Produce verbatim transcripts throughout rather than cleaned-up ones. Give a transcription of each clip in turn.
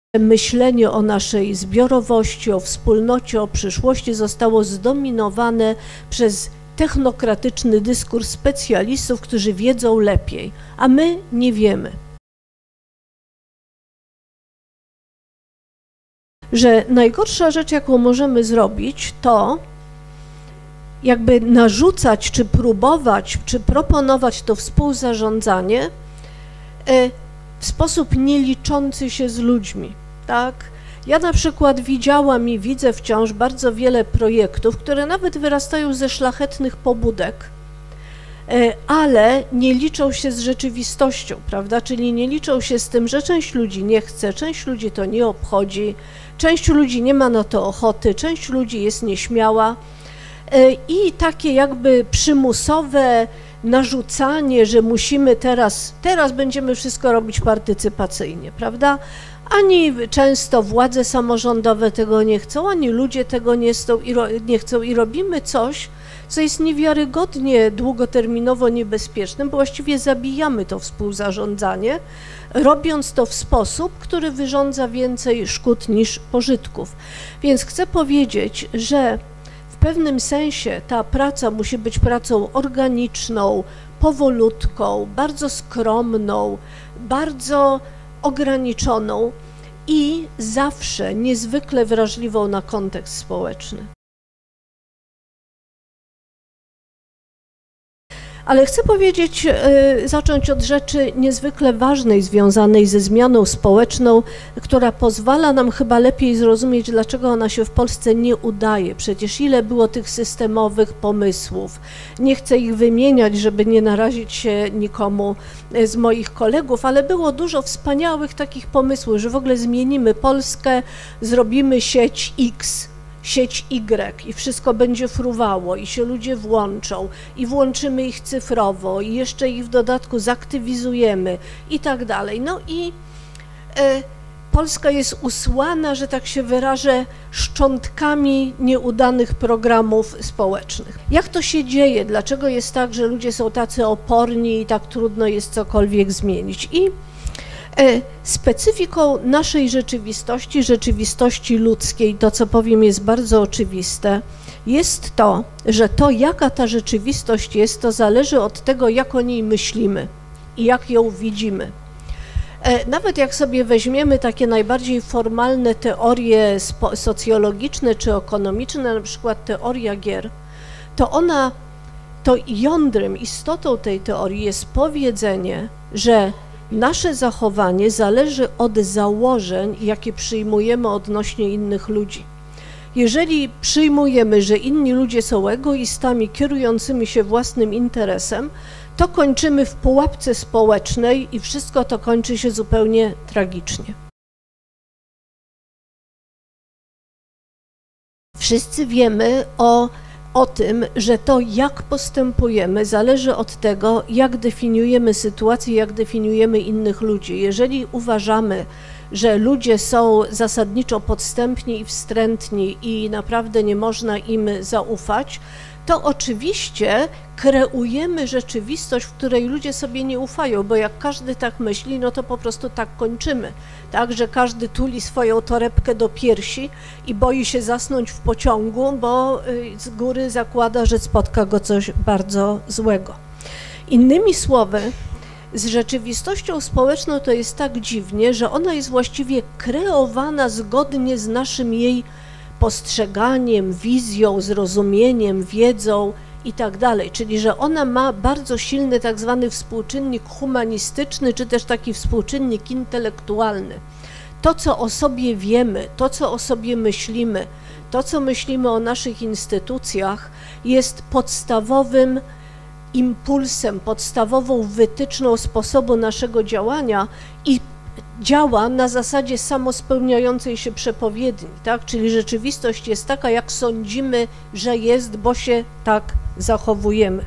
myślenie o naszej zbiorowości, o wspólnocie, o przyszłości zostało zdominowane przez technokratyczny dyskurs specjalistów, którzy wiedzą lepiej, a my nie wiemy. Że najgorsza rzecz, jaką możemy zrobić, to jakby narzucać, czy próbować, czy proponować to współzarządzanie w sposób nieliczący się z ludźmi, tak? Ja na przykład widziałam i widzę wciąż bardzo wiele projektów, które nawet wyrastają ze szlachetnych pobudek, ale nie liczą się z rzeczywistością, prawda? Czyli nie liczą się z tym, że część ludzi nie chce, część ludzi to nie obchodzi, część ludzi nie ma na to ochoty, część ludzi jest nieśmiała i takie jakby przymusowe narzucanie, że musimy teraz, teraz będziemy wszystko robić partycypacyjnie, prawda? Ani często władze samorządowe tego nie chcą, ani ludzie tego nie chcą i, ro, nie chcą i robimy coś, co jest niewiarygodnie długoterminowo niebezpiecznym, bo właściwie zabijamy to współzarządzanie, robiąc to w sposób, który wyrządza więcej szkód niż pożytków. Więc chcę powiedzieć, że w pewnym sensie ta praca musi być pracą organiczną, powolutką, bardzo skromną, bardzo ograniczoną i zawsze niezwykle wrażliwą na kontekst społeczny. Ale chcę powiedzieć, zacząć od rzeczy niezwykle ważnej, związanej ze zmianą społeczną, która pozwala nam chyba lepiej zrozumieć, dlaczego ona się w Polsce nie udaje. Przecież ile było tych systemowych pomysłów. Nie chcę ich wymieniać, żeby nie narazić się nikomu z moich kolegów, ale było dużo wspaniałych takich pomysłów, że w ogóle zmienimy Polskę, zrobimy sieć X, sieć Y i wszystko będzie fruwało i się ludzie włączą i włączymy ich cyfrowo i jeszcze ich w dodatku zaktywizujemy i tak dalej. No i e, Polska jest usłana, że tak się wyrażę, szczątkami nieudanych programów społecznych. Jak to się dzieje? Dlaczego jest tak, że ludzie są tacy oporni i tak trudno jest cokolwiek zmienić? I specyfiką naszej rzeczywistości, rzeczywistości ludzkiej, to co powiem jest bardzo oczywiste, jest to, że to jaka ta rzeczywistość jest, to zależy od tego, jak o niej myślimy i jak ją widzimy. Nawet jak sobie weźmiemy takie najbardziej formalne teorie socjologiczne czy ekonomiczne, na przykład teoria gier, to ona, to jądrem, istotą tej teorii jest powiedzenie, że nasze zachowanie zależy od założeń, jakie przyjmujemy odnośnie innych ludzi. Jeżeli przyjmujemy, że inni ludzie są egoistami kierującymi się własnym interesem, to kończymy w pułapce społecznej i wszystko to kończy się zupełnie tragicznie. Wszyscy wiemy o o tym, że to, jak postępujemy, zależy od tego, jak definiujemy sytuację, jak definiujemy innych ludzi. Jeżeli uważamy, że ludzie są zasadniczo podstępni i wstrętni i naprawdę nie można im zaufać, to oczywiście kreujemy rzeczywistość, w której ludzie sobie nie ufają, bo jak każdy tak myśli, no to po prostu tak kończymy. Tak, że każdy tuli swoją torebkę do piersi i boi się zasnąć w pociągu, bo z góry zakłada, że spotka go coś bardzo złego. Innymi słowy, z rzeczywistością społeczną to jest tak dziwnie, że ona jest właściwie kreowana zgodnie z naszym jej postrzeganiem, wizją, zrozumieniem, wiedzą i tak dalej, czyli że ona ma bardzo silny tak zwany współczynnik humanistyczny, czy też taki współczynnik intelektualny. To, co o sobie wiemy, to, co o sobie myślimy, to, co myślimy o naszych instytucjach, jest podstawowym impulsem, podstawową wytyczną sposobu naszego działania i działa na zasadzie samospełniającej się przepowiedni, tak? Czyli rzeczywistość jest taka, jak sądzimy, że jest, bo się tak zachowujemy.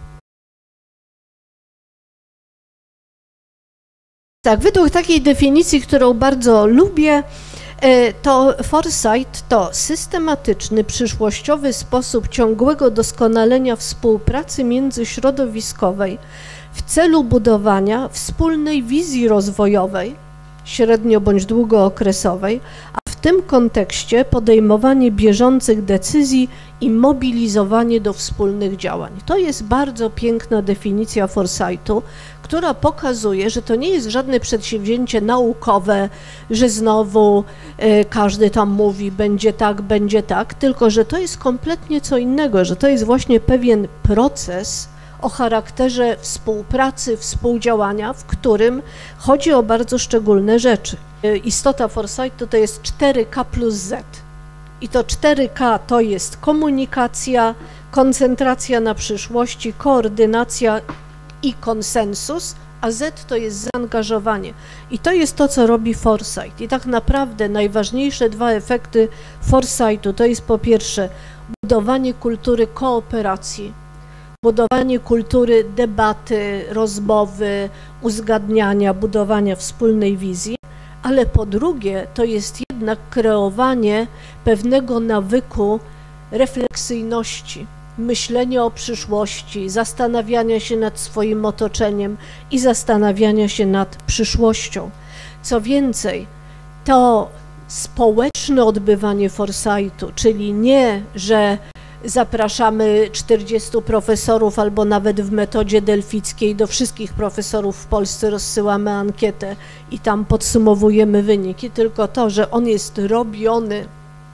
Tak, według takiej definicji, którą bardzo lubię, to foresight to systematyczny, przyszłościowy sposób ciągłego doskonalenia współpracy międzyśrodowiskowej w celu budowania wspólnej wizji rozwojowej, średnio bądź długookresowej, a w tym kontekście podejmowanie bieżących decyzji i mobilizowanie do wspólnych działań. To jest bardzo piękna definicja foresightu, która pokazuje, że to nie jest żadne przedsięwzięcie naukowe, że znowu y, każdy tam mówi, będzie tak, będzie tak, tylko że to jest kompletnie co innego, że to jest właśnie pewien proces o charakterze współpracy, współdziałania, w którym chodzi o bardzo szczególne rzeczy. Istota foresightu to jest cztery K plus Z. I to cztery K to jest komunikacja, koncentracja na przyszłości, koordynacja i konsensus, a Z to jest zaangażowanie. I to jest to, co robi foresight. I tak naprawdę najważniejsze dwa efekty foresightu to jest po pierwsze budowanie kultury kooperacji, budowanie kultury debaty, rozmowy, uzgadniania, budowania wspólnej wizji, ale po drugie to jest jednak kreowanie pewnego nawyku refleksyjności, myślenia o przyszłości, zastanawiania się nad swoim otoczeniem i zastanawiania się nad przyszłością. Co więcej, to społeczne odbywanie foresightu, czyli nie, że zapraszamy czterdziestu profesorów albo nawet w metodzie delfickiej do wszystkich profesorów w Polsce rozsyłamy ankietę i tam podsumowujemy wyniki, tylko to, że on jest robiony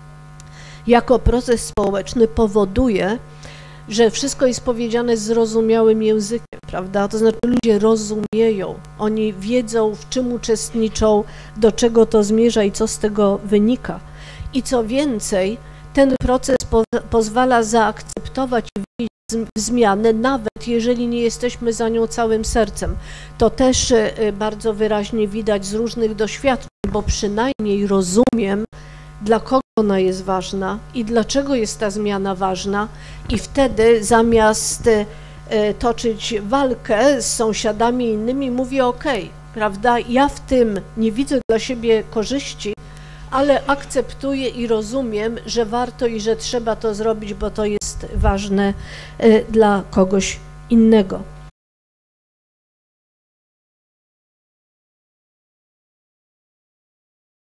jako proces społeczny powoduje, że wszystko jest powiedziane zrozumiałym językiem, prawda? To znaczy ludzie rozumieją, oni wiedzą, w czym uczestniczą, do czego to zmierza i co z tego wynika. I co więcej, ten proces po, pozwala zaakceptować zmianę, nawet jeżeli nie jesteśmy za nią całym sercem. To też bardzo wyraźnie widać z różnych doświadczeń, bo przynajmniej rozumiem, dla kogo ona jest ważna i dlaczego jest ta zmiana ważna, i wtedy zamiast toczyć walkę z sąsiadami i innymi mówię ok, prawda, ja w tym nie widzę dla siebie korzyści, ale akceptuję i rozumiem, że warto i że trzeba to zrobić, bo to jest ważne dla kogoś innego.